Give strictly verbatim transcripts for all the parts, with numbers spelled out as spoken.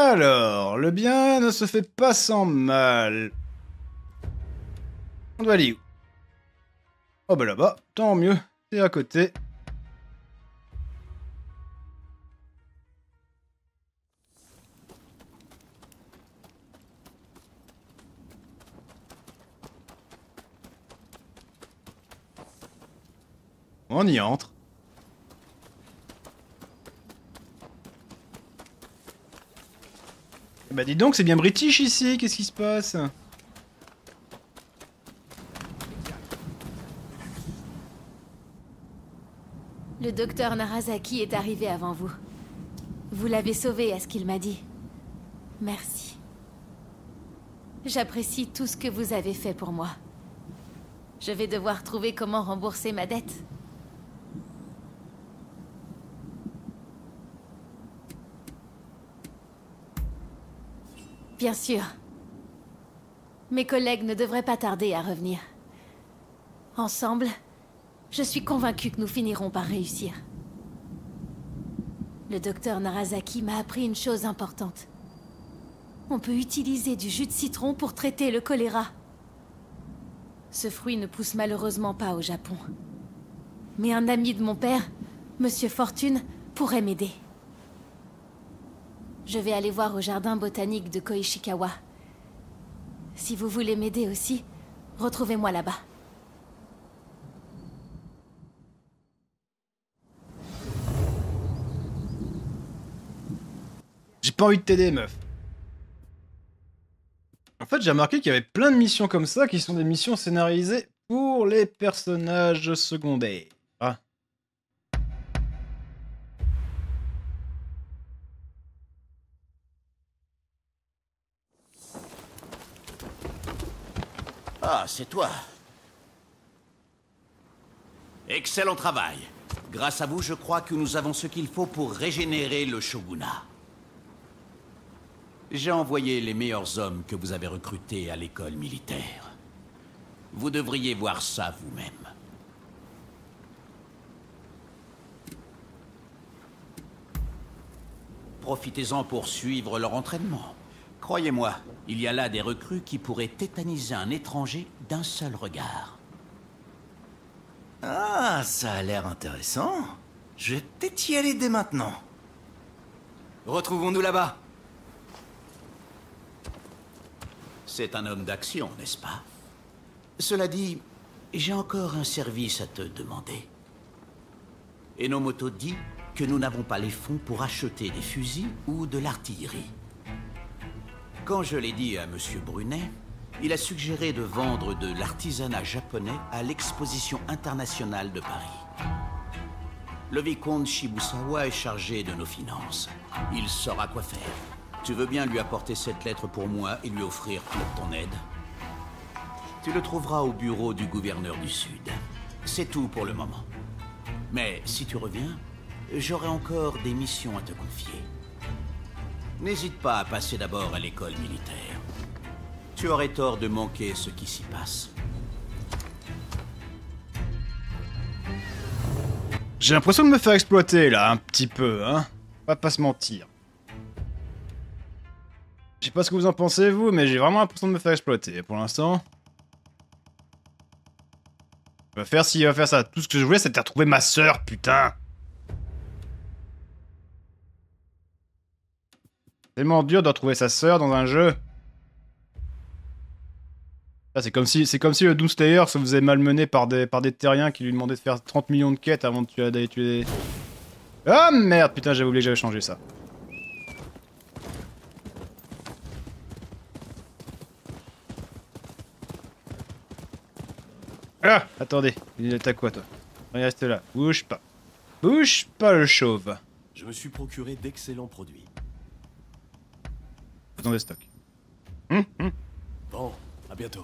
Alors, le bien ne se fait pas sans mal. On doit aller où? Oh bah là-bas, tant mieux, c'est à côté. On y entre. Bah dis donc, c'est bien british ici, qu'est-ce qui se passe? Le docteur Narasaki est arrivé avant vous. Vous l'avez sauvé, à ce qu'il m'a dit. Merci. J'apprécie tout ce que vous avez fait pour moi. Je vais devoir trouver comment rembourser ma dette. Bien sûr. Mes collègues ne devraient pas tarder à revenir. Ensemble, je suis convaincue que nous finirons par réussir. Le docteur Narasaki m'a appris une chose importante. On peut utiliser du jus de citron pour traiter le choléra. Ce fruit ne pousse malheureusement pas au Japon. Mais un ami de mon père, Monsieur Fortune, pourrait m'aider. Je vais aller voir au jardin botanique de Koishikawa. Si vous voulez m'aider aussi, retrouvez-moi là-bas. J'ai pas envie de t'aider, meuf. En fait, j'ai remarqué qu'il y avait plein de missions comme ça qui sont des missions scénarisées pour les personnages secondaires. Ah. Ah, c'est toi. Excellent travail. Grâce à vous, je crois que nous avons ce qu'il faut pour régénérer le shogunat. J'ai envoyé les meilleurs hommes que vous avez recrutés à l'école militaire. Vous devriez voir ça vous-même. Profitez-en pour suivre leur entraînement. Croyez-moi, il y a là des recrues qui pourraient tétaniser un étranger d'un seul regard. Ah, ça a l'air intéressant. Je vais peut-être y aller dès maintenant. Retrouvons-nous là-bas. C'est un homme d'action, n'est-ce pas? Cela dit, j'ai encore un service à te demander. Enomoto dit que nous n'avons pas les fonds pour acheter des fusils ou de l'artillerie. Quand je l'ai dit à Monsieur Brunet, il a suggéré de vendre de l'artisanat japonais à l'exposition internationale de Paris. Le vicomte Shibusawa est chargé de nos finances. Il saura quoi faire. Tu veux bien lui apporter cette lettre pour moi et lui offrir toute ton aide? Tu le trouveras au bureau du gouverneur du Sud. C'est tout pour le moment. Mais si tu reviens, j'aurai encore des missions à te confier. N'hésite pas à passer d'abord à l'école militaire. Tu aurais tort de manquer ce qui s'y passe. J'ai l'impression de me faire exploiter, là, un petit peu, hein. On va pas se mentir. Je sais pas ce que vous en pensez, vous, mais j'ai vraiment l'impression de me faire exploiter, pour l'instant. Il va faire s'il va faire ça. Tout ce que je voulais, c'était retrouver ma sœur, putain. Tellement dur de retrouver sa sœur dans un jeu. C'est comme si, c'est comme si le Doomslayer se faisait malmener par des, par des terriens qui lui demandaient de faire trente millions de quêtes avant de tuer, d'aller tuer des... Ah merde, putain, j'avais oublié que j'avais changé ça. Ah, attendez, il est à quoi toi? Reste là, bouge pas. Bouge pas le chauve. Je me suis procuré d'excellents produits. Dans des stocks. Hum, hum. Bon, à bientôt.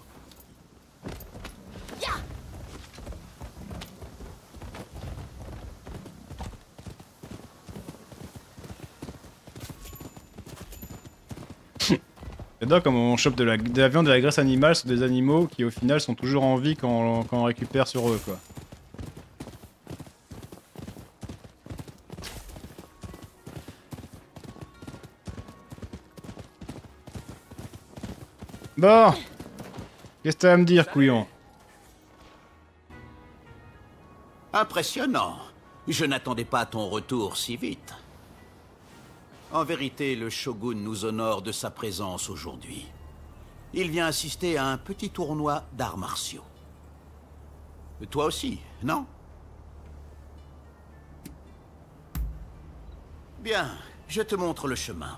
J'adore comme on chope de la, de la viande et de la graisse animale sur des animaux qui au final sont toujours en vie quand, quand on récupère sur eux quoi. Bon. Qu'est-ce que t'as à me dire, couillon? Impressionnant. Je n'attendais pas ton retour si vite. En vérité, le shogun nous honore de sa présence aujourd'hui. Il vient assister à un petit tournoi d'arts martiaux. Toi aussi, non? Bien, je te montre le chemin.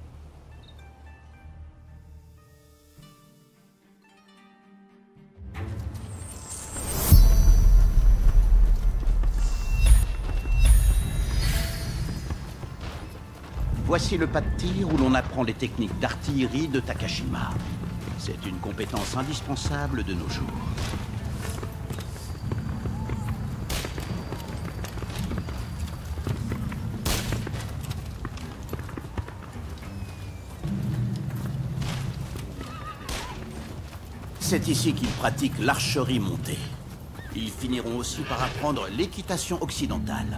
Voici le pas de tir où l'on apprend les techniques d'artillerie de Takashima. C'est une compétence indispensable de nos jours. C'est ici qu'ils pratiquent l'archerie montée. Ils finiront aussi par apprendre l'équitation occidentale.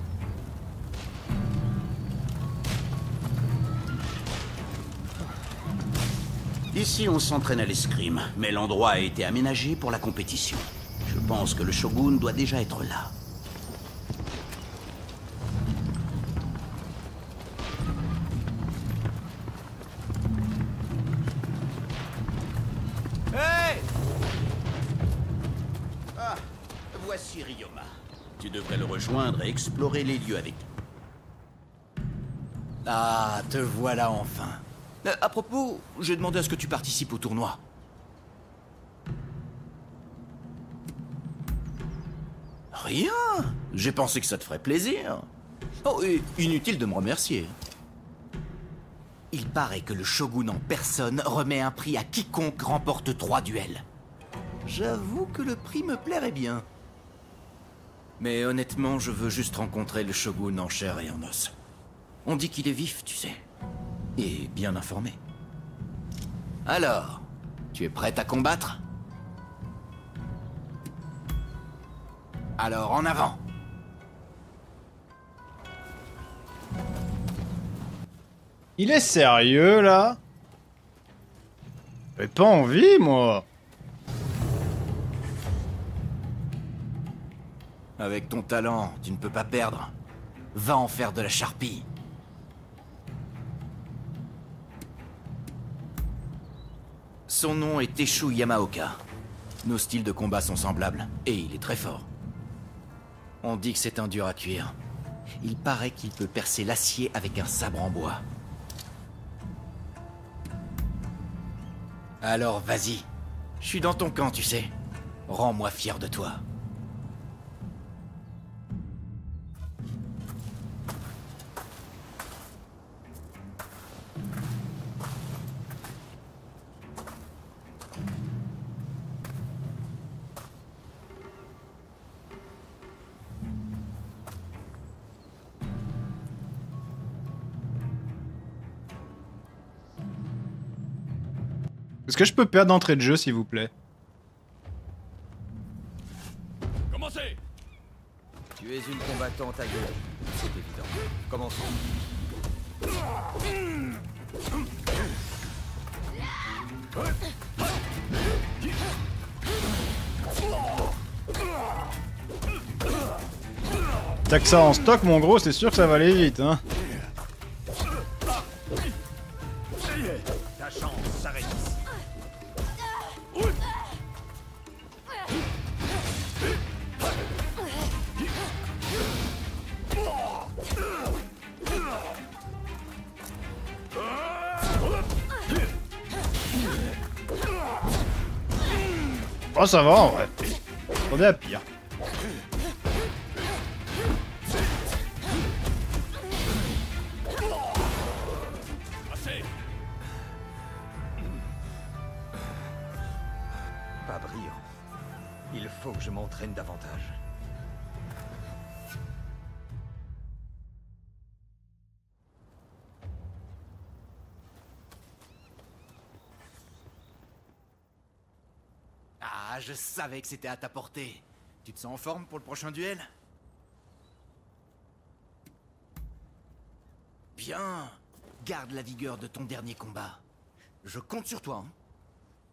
Ici, on s'entraîne à l'escrime, mais l'endroit a été aménagé pour la compétition. Je pense que le shogun doit déjà être là. Hey! Ah, voici Ryoma. Tu devrais le rejoindre et explorer les lieux avec lui. Ah, te voilà enfin. Euh, à propos, j'ai demandé à ce que tu participes au tournoi. Rien. J'ai pensé que ça te ferait plaisir. Oh, et inutile de me remercier. Il paraît que le shogun en personne remet un prix à quiconque remporte trois duels. J'avoue que le prix me plairait bien. Mais honnêtement, je veux juste rencontrer le shogun en chair et en os. On dit qu'il est vif, tu sais. Et bien informé. Alors, tu es prête à combattre? Alors, en avant! Il est sérieux, là? J'ai pas envie, moi. Avec ton talent, tu ne peux pas perdre. Va en faire de la charpie. Son nom est Teshu Yamaoka. Nos styles de combat sont semblables, et il est très fort. On dit que c'est un dur à cuire. Il paraît qu'il peut percer l'acier avec un sabre en bois. Alors vas-y. Je suis dans ton camp, tu sais. Rends-moi fier de toi. Est-ce que je peux perdre d'entrée de jeu, s'il vous plaît? Commencez! Tu es une combattante aguerrie, c'est évident. Commençons. T'as que ça en stock, mon gros, c'est sûr que ça va aller vite, hein. Ta chance s'arrête ici. Oh, ça va, en vrai. On est à pire. Pas brillant. Il faut que je m'entraîne davantage. Ah, je savais que c'était à ta portée. Tu te sens en forme pour le prochain duel? Bien. Garde la vigueur de ton dernier combat. Je compte sur toi, hein.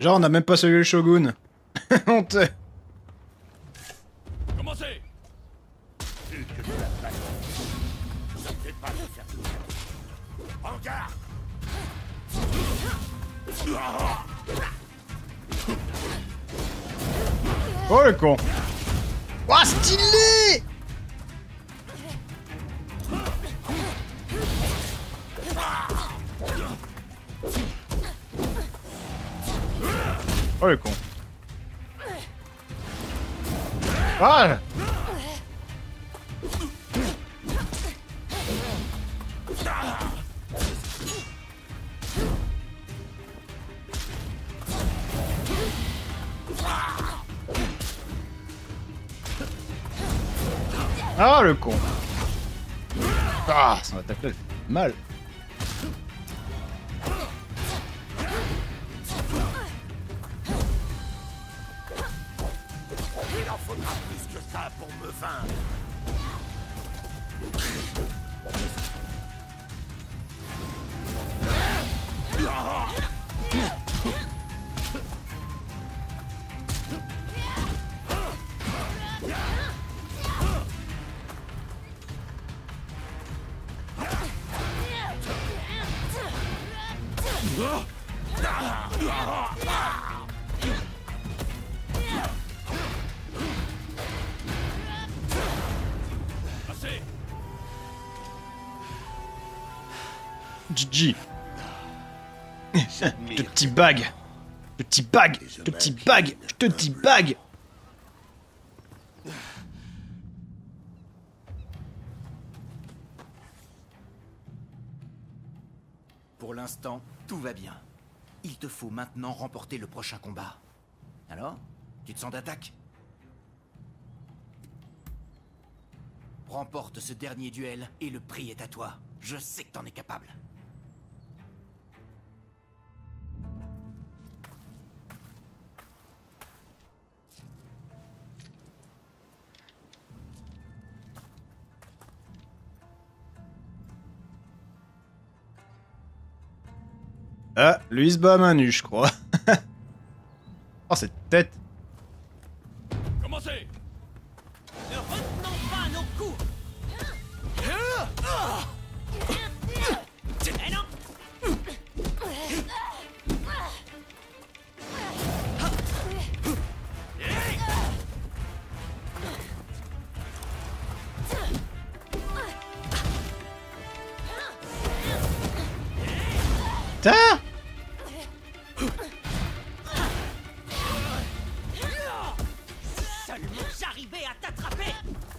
Genre, on a même pas salué le shogun. Honteux. Commencez. En garde. Oh le con. Ouah, stylé. Oh le con. Ah. Ah le con. Ah, son attaque là, elle fait mal. Il en faudra plus que ça pour me vaincre. Assez. G G. Je te petit bag. Je te petit bag. Je te petit bag. Je te petit bag. Pour l'instant, tout va bien. Il te faut maintenant remporter le prochain combat. Alors, tu te sens d'attaque? Remporte ce dernier duel et le prix est à toi. Je sais que t'en es capable. Ah, lui il se bat à main nue, je crois. Oh, cette tête. Commencez. Ne retenons pas nos coups. Eh non. Putain. Seulement j'arrivais à t'attraper.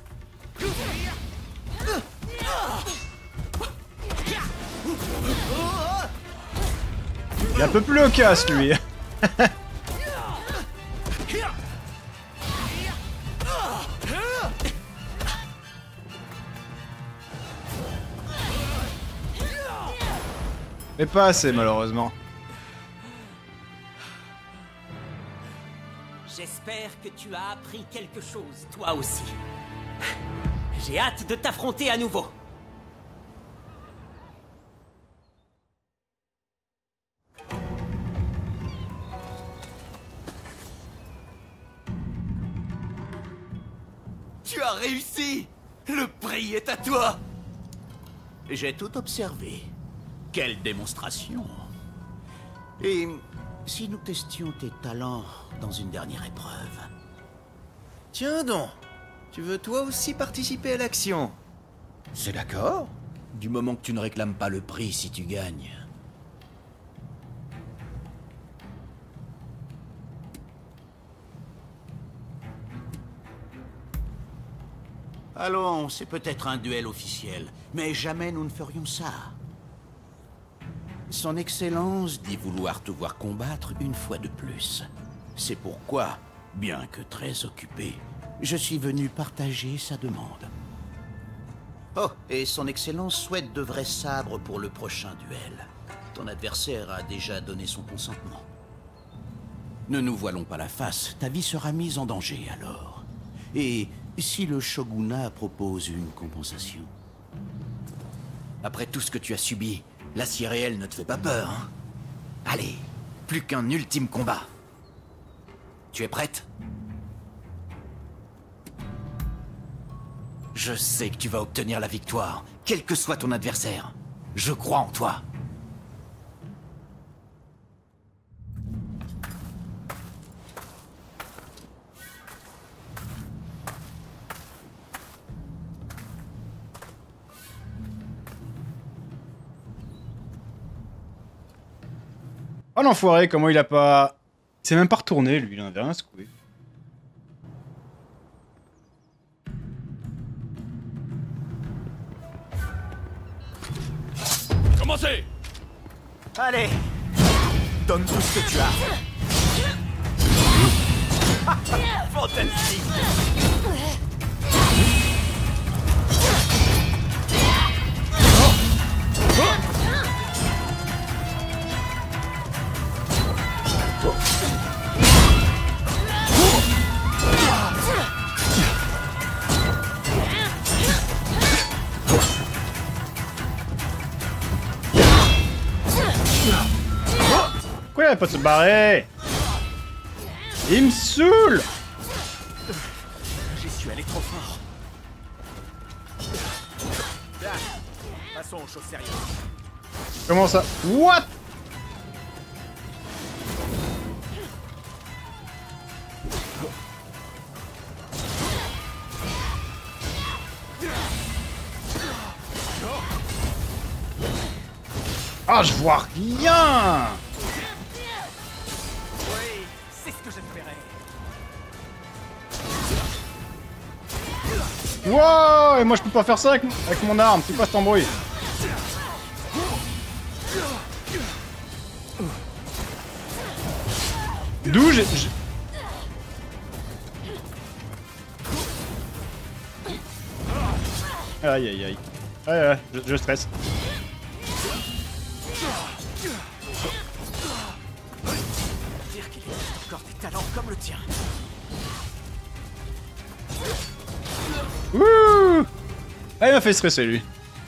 Il est un peu plus loquace, lui. Mais pas assez, malheureusement. J'espère que tu as appris quelque chose, toi aussi. J'ai hâte de t'affronter à nouveau. Tu as réussi! Le prix est à toi! J'ai tout observé. Quelle démonstration! Et si nous testions tes talents dans une dernière épreuve? Tiens donc, tu veux toi aussi participer à l'action? C'est d'accord, Du moment que tu ne réclames pas le prix si tu gagnes. Allons, c'est peut-être un duel officiel, mais jamais nous ne ferions ça. Son Excellence dit vouloir te voir combattre une fois de plus. C'est pourquoi, bien que très occupé, je suis venu partager sa demande. Oh, et Son Excellence souhaite de vrais sabres pour le prochain duel. Ton adversaire a déjà donné son consentement. Ne nous voilons pas la face, ta vie sera mise en danger alors. Et si le shogunat propose une compensation? Après tout ce que tu as subi, l'acier réel ne te fait pas peur, hein? Allez, plus qu'un ultime combat. Tu es prête? Je sais que tu vas obtenir la victoire, quel que soit ton adversaire. Je crois en toi. Oh l'enfoiré, comment il a pas... Il s'est même pas retourné, lui, il en avait rien secoué. Commencez! Allez! Donne tout ce que tu as! Fantastique! Pourquoi il va pas se barrer? Il me saoule! J'y suis allé trop fort. Bien. Passons aux choses sérieuses. Comment ça? What? Ah, je vois rien! Oui, c'est ce que j'espérais. Wow! Et moi je peux pas faire ça avec, avec mon arme, c'est quoi cet embrouille? D'où j'ai... j'ai- Aïe aïe aïe. Ouais ouais, je, je stresse. Dire qu'il existe encore des talents comme le tien. Wouh! Ah, il m'a fait stresser lui.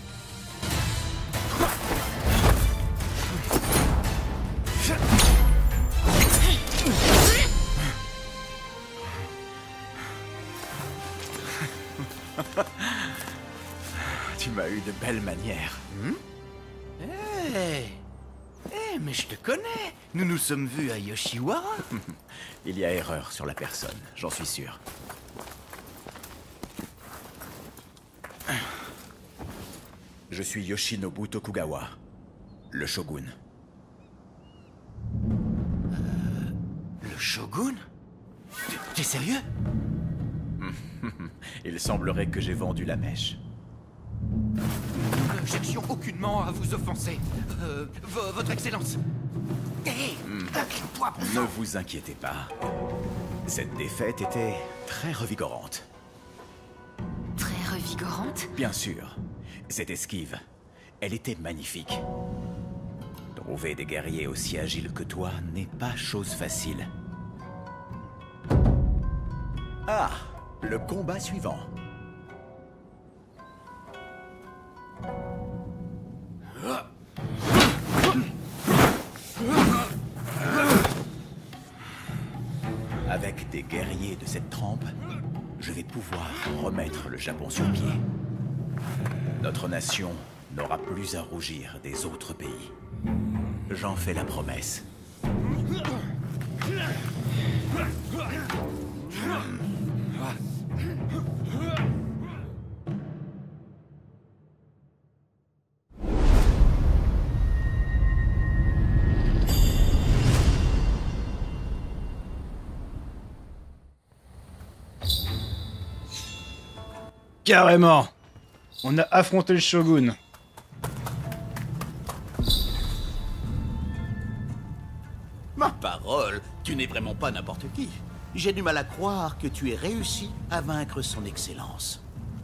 Tu m'as eu de belles manières. Hmm? Eh, eh, mais je te connais. Nous nous sommes vus à Yoshiwara. Il y a erreur sur la personne, j'en suis sûr. Je suis Yoshinobu Tokugawa, le shogun. Euh, le shogun? T'es sérieux? Il semblerait que j'ai vendu la mèche. Nous ne cherchions aucunement à vous offenser. Euh, vo- votre Excellence. Hé, incline-toi, bon Ne sang. vous inquiétez pas. Cette défaite était très revigorante. Très revigorante. Bien sûr. Cette esquive, elle était magnifique. Trouver des guerriers aussi agiles que toi n'est pas chose facile. Ah, le combat suivant. Avec des guerriers de cette trempe, je vais pouvoir remettre le Japon sur pied. Notre nation n'aura plus à rougir des autres pays. J'en fais la promesse. Carrément! On a affronté le shogun. Ma parole, tu n'es vraiment pas n'importe qui. J'ai du mal à croire que tu aies réussi à vaincre son excellence.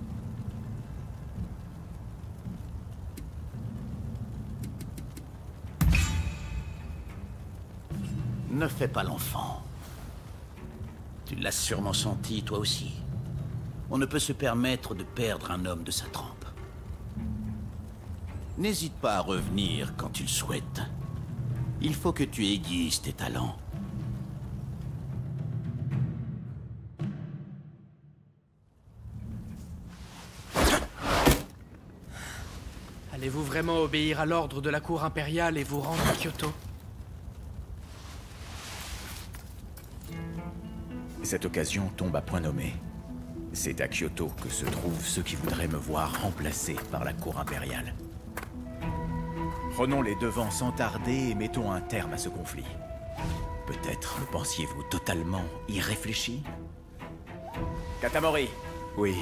Ne fais pas l'enfant. Tu l'as sûrement senti, toi aussi. On ne peut se permettre de perdre un homme de sa trempe. N'hésite pas à revenir quand tu le souhaites. Il faut que tu aiguises tes talents. Comptez-vous vraiment obéir à l'ordre de la cour impériale et vous rendre à Kyoto? Cette occasion tombe à point nommé. C'est à Kyoto que se trouvent ceux qui voudraient me voir remplacé par la cour impériale. Prenons les devants sans tarder et mettons un terme à ce conflit. Peut-être le pensiez-vous totalement irréfléchi? Katamori. Oui.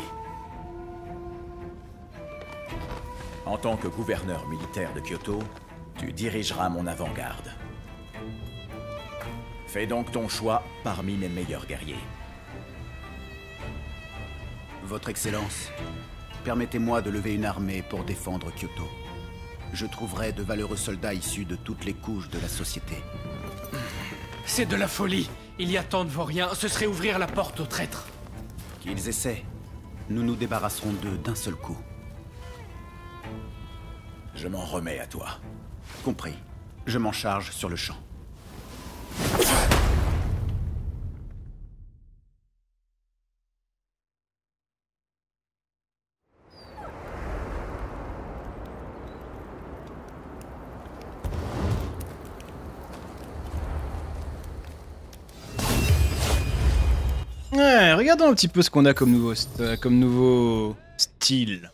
En tant que gouverneur militaire de Kyoto, tu dirigeras mon avant-garde. Fais donc ton choix parmi mes meilleurs guerriers. Votre Excellence, permettez-moi de lever une armée pour défendre Kyoto. Je trouverai de valeureux soldats issus de toutes les couches de la société. C'est de la folie. Il y a tant de vauriens, ce serait ouvrir la porte aux traîtres. Qu'ils essaient. Nous nous débarrasserons d'eux d'un seul coup. Je m'en remets à toi. Compris. Je m'en charge sur le champ. Ouais, regardons un petit peu ce qu'on a comme nouveau, st- comme nouveau style.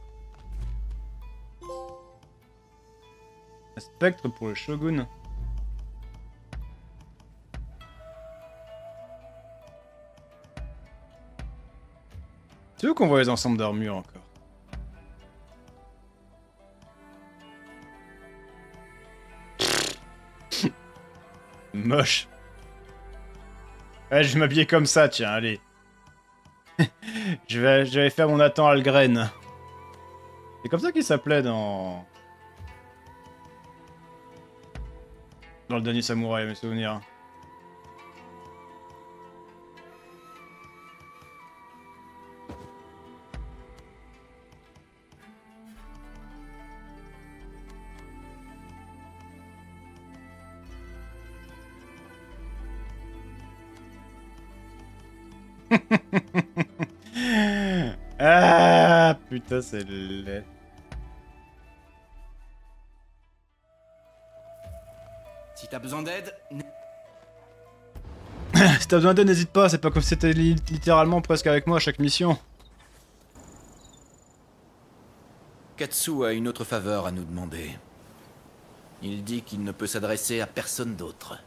Un spectre pour le shogun. C'est où qu'on voit les ensembles d'armure encore? Moche. Ouais, je vais m'habiller comme ça, tiens, allez. je, vais, je vais faire mon Nathan Algren. C'est comme ça qu'il s'appelait dans... Dans le dernier samouraï, à mes souvenirs. Ah putain, c'est laid. Si t'as besoin d'aide... Si t'as besoin d'aide, n'hésite pas, c'est pas comme si c'était li littéralement presque avec moi à chaque mission. Katsu a une autre faveur à nous demander. Il dit qu'il ne peut s'adresser à personne d'autre.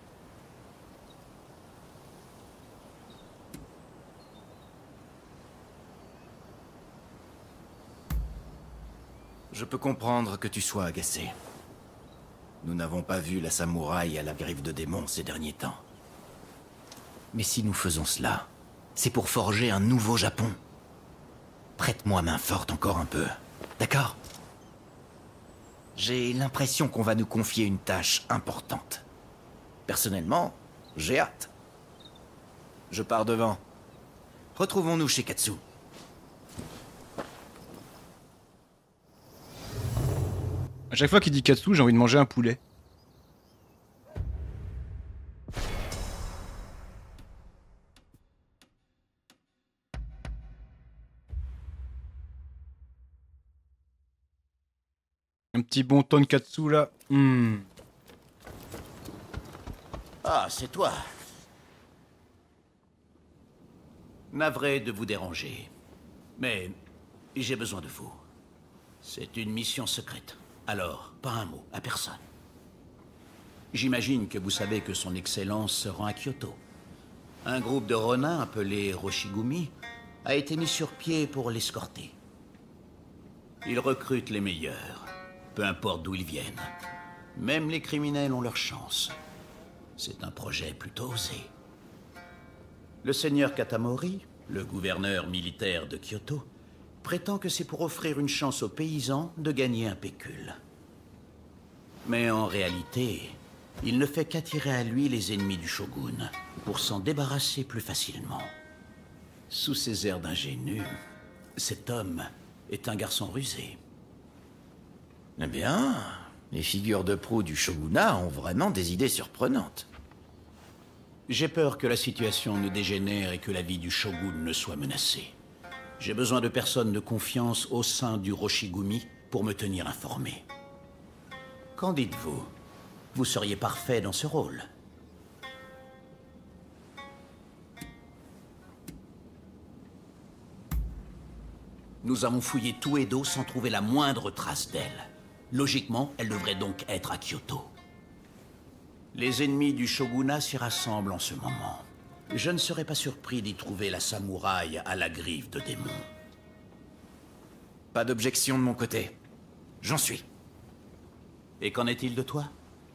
Je peux comprendre que tu sois agacé. Nous n'avons pas vu la samouraï à la griffe de démons ces derniers temps. Mais si nous faisons cela, c'est pour forger un nouveau Japon. Prête-moi main forte encore un peu, d'accord? J'ai l'impression qu'on va nous confier une tâche importante. Personnellement, j'ai hâte. Je pars devant. Retrouvons-nous chez Katsu. À chaque fois qu'il dit Katsu, j'ai envie de manger un poulet. Un petit bon tonkatsu là. Mmh. Ah, c'est toi. Navré de vous déranger. Mais j'ai besoin de vous. C'est une mission secrète. Alors, pas un mot, à personne. J'imagine que vous savez que son Excellence se rend à Kyoto. Un groupe de renins appelé Roshigumi a été mis sur pied pour l'escorter. Ils recrutent les meilleurs, peu importe d'où ils viennent. Même les criminels ont leur chance. C'est un projet plutôt osé. Le seigneur Katamori, le gouverneur militaire de Kyoto, prétend que c'est pour offrir une chance aux paysans de gagner un pécule. Mais en réalité, il ne fait qu'attirer à lui les ennemis du shogun, pour s'en débarrasser plus facilement. Sous ses airs d'ingénu, cet homme est un garçon rusé. Eh bien, les figures de proue du shogunat ont vraiment des idées surprenantes. J'ai peur que la situation ne dégénère et que la vie du shogun ne soit menacée. J'ai besoin de personnes de confiance au sein du Roshigumi pour me tenir informé. Qu'en dites-vous? Vous seriez parfait dans ce rôle. Nous avons fouillé tout Edo sans trouver la moindre trace d'elle. Logiquement, elle devrait donc être à Kyoto. Les ennemis du shogunat s'y rassemblent en ce moment. Je ne serais pas surpris d'y trouver la samouraï à la griffe de démon. Pas d'objection de mon côté. J'en suis. Et qu'en est-il de toi?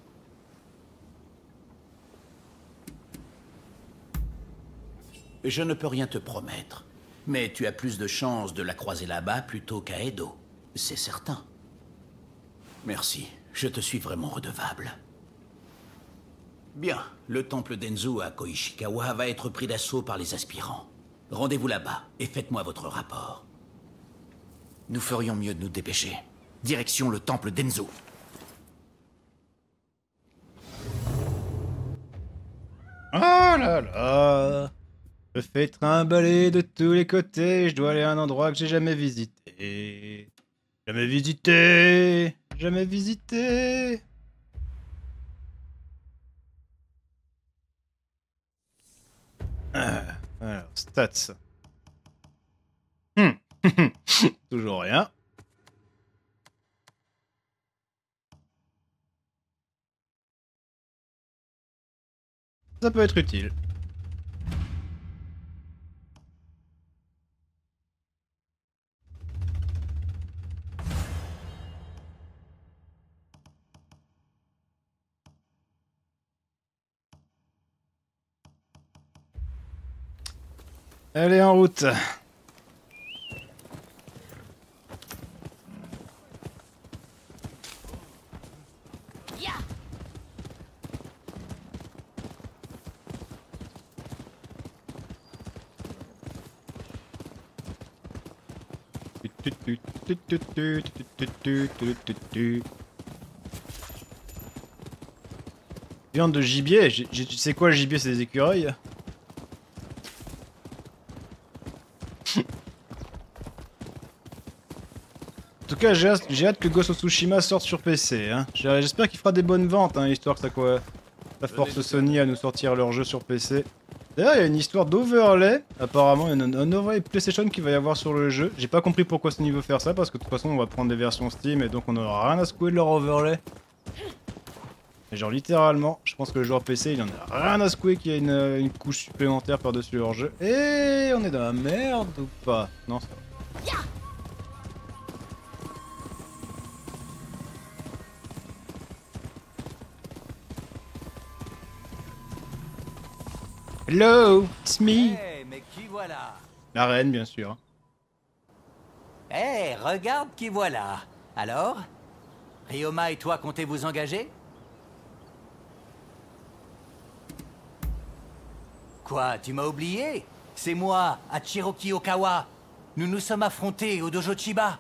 Je ne peux rien te promettre. Mais tu as plus de chances de la croiser là-bas plutôt qu'à Edo. C'est certain. Merci. Je te suis vraiment redevable. Bien. Le temple d'Enzu à Koishikawa va être pris d'assaut par les aspirants. Rendez-vous là-bas et faites-moi votre rapport. Nous ferions mieux de nous dépêcher. Direction le temple d'Enzu. Oh là là. Je fais trimballer de tous les côtés, je dois aller à un endroit que j'ai jamais visité. Jamais visité, jamais visité. Ah, alors, stats. Hmm. Toujours rien. Ça peut être utile. Allez, en route. Viande de gibier, tu sais quoi le gibier, c'est des écureuils. En tout cas, j'ai hâte, j'ai hâte que Ghost of Tsushima sorte sur P C. Hein. J'espère qu'il fera des bonnes ventes, hein, histoire que ça, quoi, ça force Sony à nous sortir leur jeu sur P C. D'ailleurs, il y a une histoire d'overlay. Apparemment, il y a un, un overlay PlayStation qui va y avoir sur le jeu. J'ai pas compris pourquoi Sony veut faire ça, parce que de toute façon, on va prendre des versions Steam et donc on aura rien à secouer de leur overlay. Mais genre, littéralement, je pense que le joueur P C, il en a rien à secouer qu'il y ait une, une couche supplémentaire par-dessus leur jeu. Et on est dans la merde ou pas? Non, ça va. Hello, it's me. Hey, mais qui voilà? La reine, bien sûr. Eh, hey, regarde qui voilà. Alors, Ryoma et toi comptez vous engager? Quoi, tu m'as oublié? C'est moi, Hachiroki Okawa. Nous nous sommes affrontés au dojo Chiba.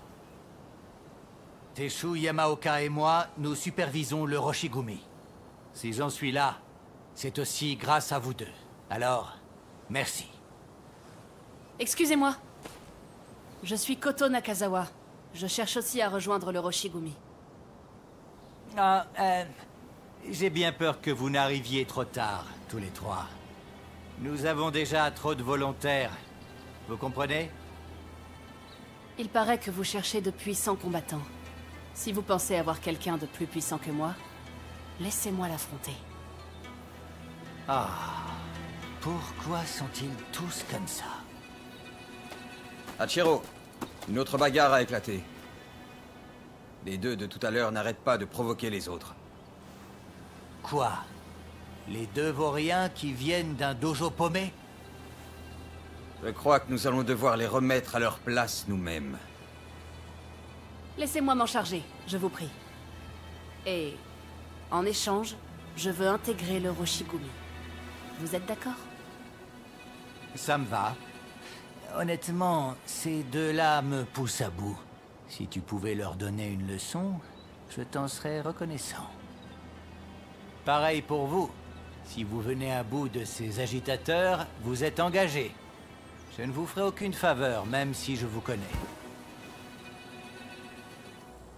Teshu Yamaoka et moi, nous supervisons le Roshigumi. Si j'en suis là, c'est aussi grâce à vous deux. Alors, merci. Excusez-moi. Je suis Koto Nakazawa. Je cherche aussi à rejoindre le Roshigumi. Ah, euh, j'ai bien peur que vous n'arriviez trop tard, tous les trois. Nous avons déjà trop de volontaires. Vous comprenez? Il paraît que vous cherchez de puissants combattants. Si vous pensez avoir quelqu'un de plus puissant que moi, laissez-moi l'affronter. Ah... Pourquoi sont-ils tous comme ça? Hachiro, une autre bagarre a éclaté. Les deux de tout à l'heure n'arrêtent pas de provoquer les autres. Quoi? Les deux vauriens qui viennent d'un dojo paumé? Je crois que nous allons devoir les remettre à leur place nous-mêmes. Laissez-moi m'en charger, je vous prie. Et, en échange, je veux intégrer le Roshigumi. Vous êtes d'accord? Ça me va. Honnêtement, ces deux-là me poussent à bout. Si tu pouvais leur donner une leçon, je t'en serais reconnaissant. Pareil pour vous. Si vous venez à bout de ces agitateurs, vous êtes engagés. Je ne vous ferai aucune faveur, même si je vous connais.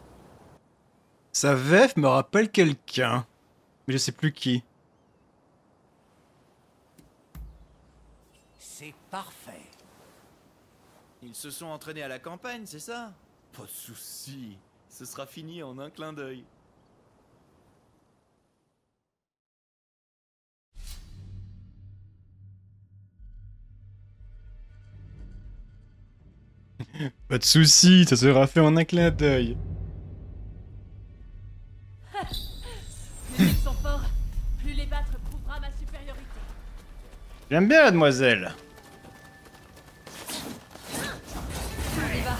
Sa vef me rappelle quelqu'un. Mais je sais plus qui. C'est parfait. Ils se sont entraînés à la campagne, c'est ça? Pas de soucis. Ce sera fini en un clin d'œil. Pas de soucis, ça sera fait en un clin d'œil. Plus ils sont forts, plus les battre prouvera ma supériorité. J'aime bien la demoiselle. On y va.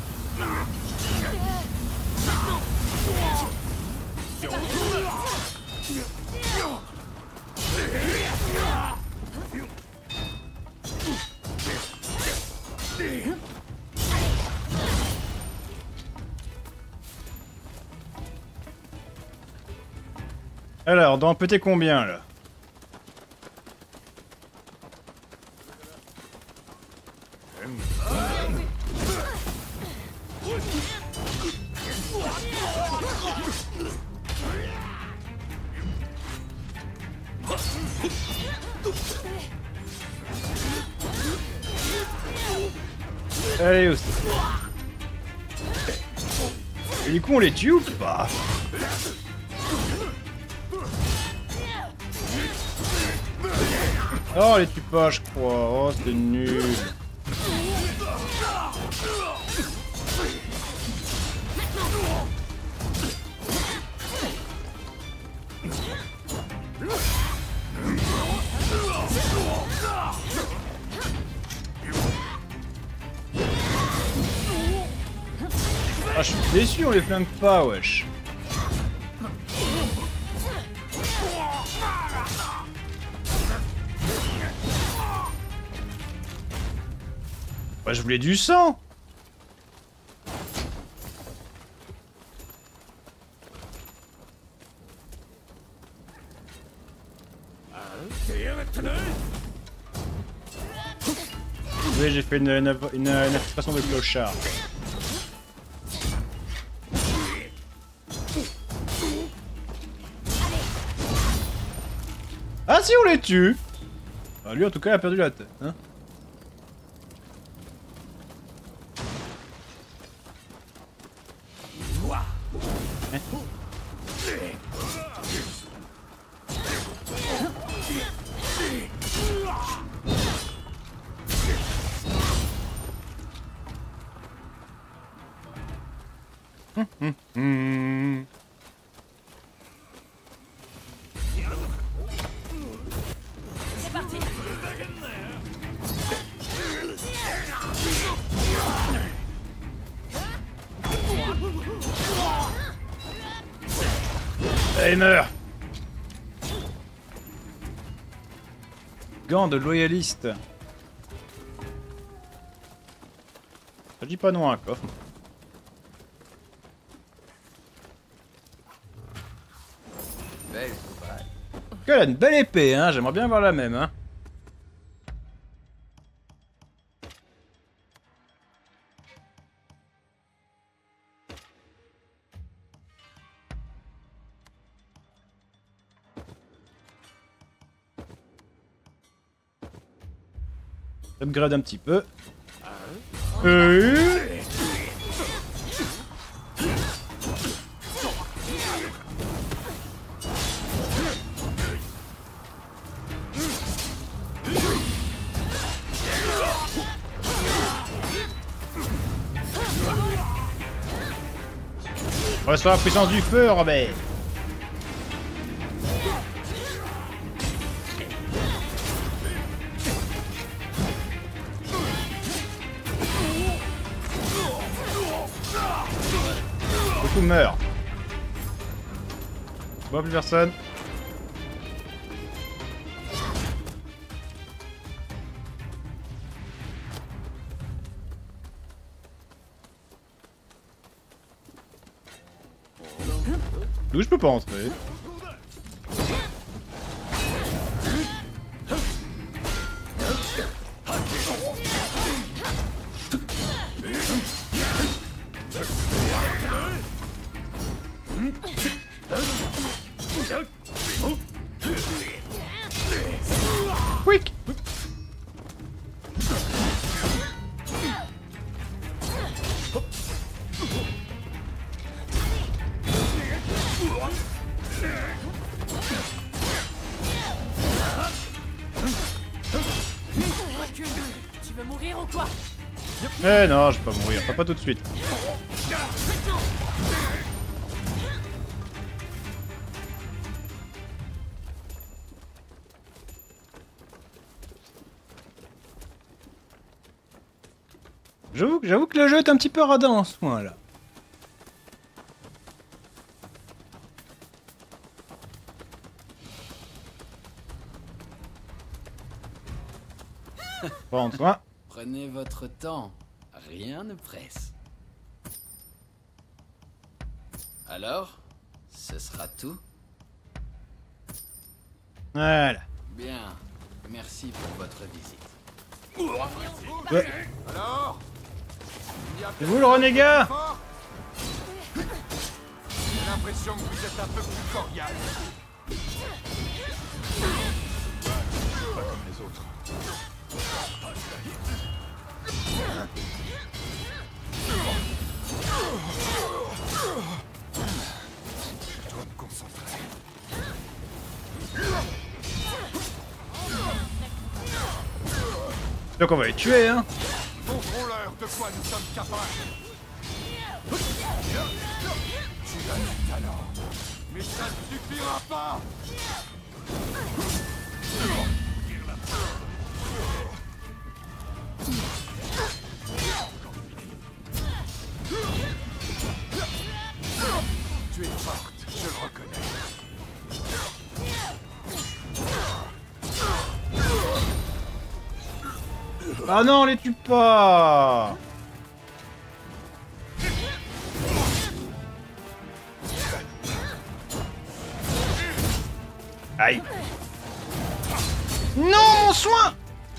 Alors, dans péter combien là? Allez, aussi. Et du coup, on les tue ou pas? Oh, on les tue pas, je crois. Oh, c'est nul. Ah, je suis déçu, on les flingue pas, wesh. Bah, je voulais du sang. Oui, j'ai fait une, une, une, une infiltration de clochard. Ah si, on les tue. Ah, lui en tout cas il a perdu la tête, hein. Hein? Hum, hum, hum. C'est parti. Allez, meurs. Gants de loyaliste. Ça dit pas non un coffre. Belle coupade. Elle a une belle épée, hein. J'aimerais bien avoir la même, hein. Upgrade un petit peu. Euh... Reçois la puissance du feu, Robert. Beaucoup meurent. Bon, plus personne. D'où je peux pas entrer. quick. Tu veux mourir ou quoi? Eh non, je vais pas mourir, pas, pas tout de suite. J'avoue, j'avoue que le jeu est un petit peu radin en ce moment là. Prends soin. Prenez votre temps, rien ne presse. Alors, ce sera tout? Voilà. Bien, merci pour votre visite. Ouais. Alors? C'est vous le renégat? J'ai l'impression que vous êtes un peu plus cordial. Pas comme les autres. Je dois me concentrer. Donc on va les tuer, hein. Montrons-leur de quoi nous sommes capables. Tu as du talent, mais ça ne suffira pas. Tu es forte, je le reconnais. Ah non, on les tue pas. Aïe. Non, mon soin.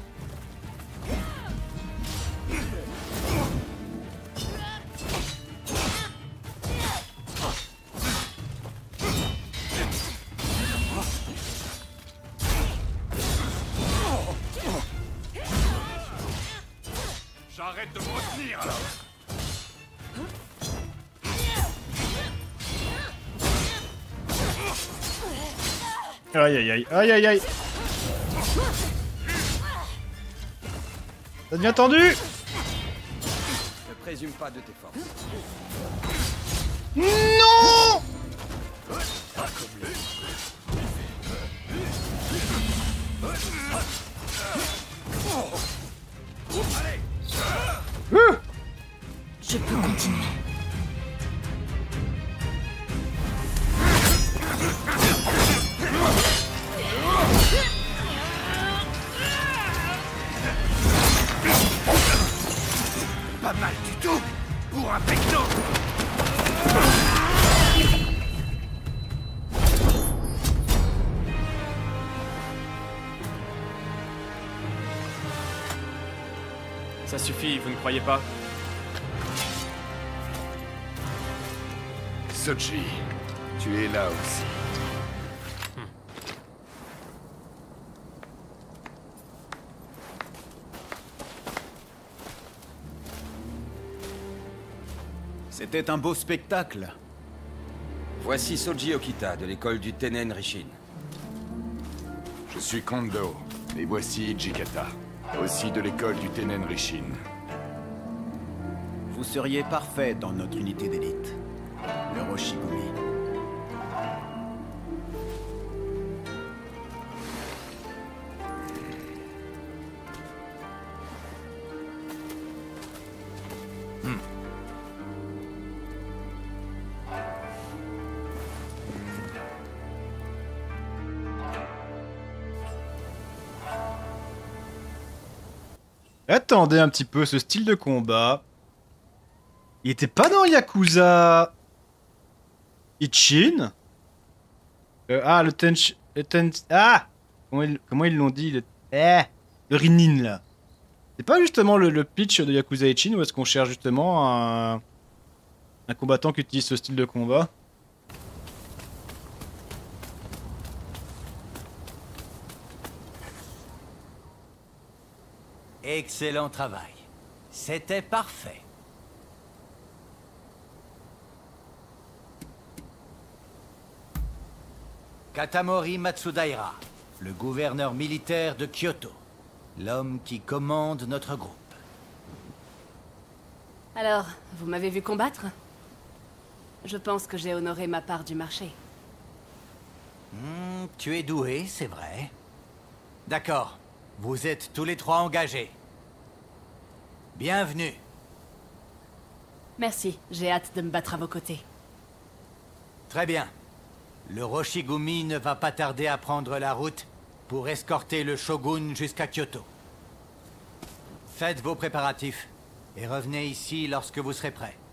J'arrête de me retenir alors. Aïe aïe aïe aïe aïe aïe. Ça devient tendu. Ne présume pas de tes forces. Non. Euh. Je peux continuer. Pas mal du tout pour un pecto. Ça suffit, vous ne croyez pas? Soji, tu es là aussi. C'était un beau spectacle. Voici Soji Okita de l'école du Tenen Rishin. Je suis Kondo, et voici Jikata, aussi de l'école du Tenen Rishin. Vous seriez parfait dans notre unité d'élite, le Roshigumi. Attendez un petit peu, ce style de combat. Il était pas dans Yakuza Ichin euh, Ah, le Tench... Le ten... Ah Comment ils comment ils l'ont dit le... Eh Le Rinin, là. C'est pas justement le, le pitch de Yakuza Ichin où est-ce qu'on cherche justement un... un combattant qui utilise ce style de combat? Excellent travail. C'était parfait. Katamori Matsudaira, le gouverneur militaire de Kyoto. L'homme qui commande notre groupe. Alors, vous m'avez vu combattre? Je pense que j'ai honoré ma part du marché. Hmm, tu es doué, c'est vrai. D'accord. Vous êtes tous les trois engagés. Bienvenue. Merci, j'ai hâte de me battre à vos côtés. Très bien. Le Roshigumi ne va pas tarder à prendre la route pour escorter le shogun jusqu'à Kyoto. Faites vos préparatifs et revenez ici lorsque vous serez prêts.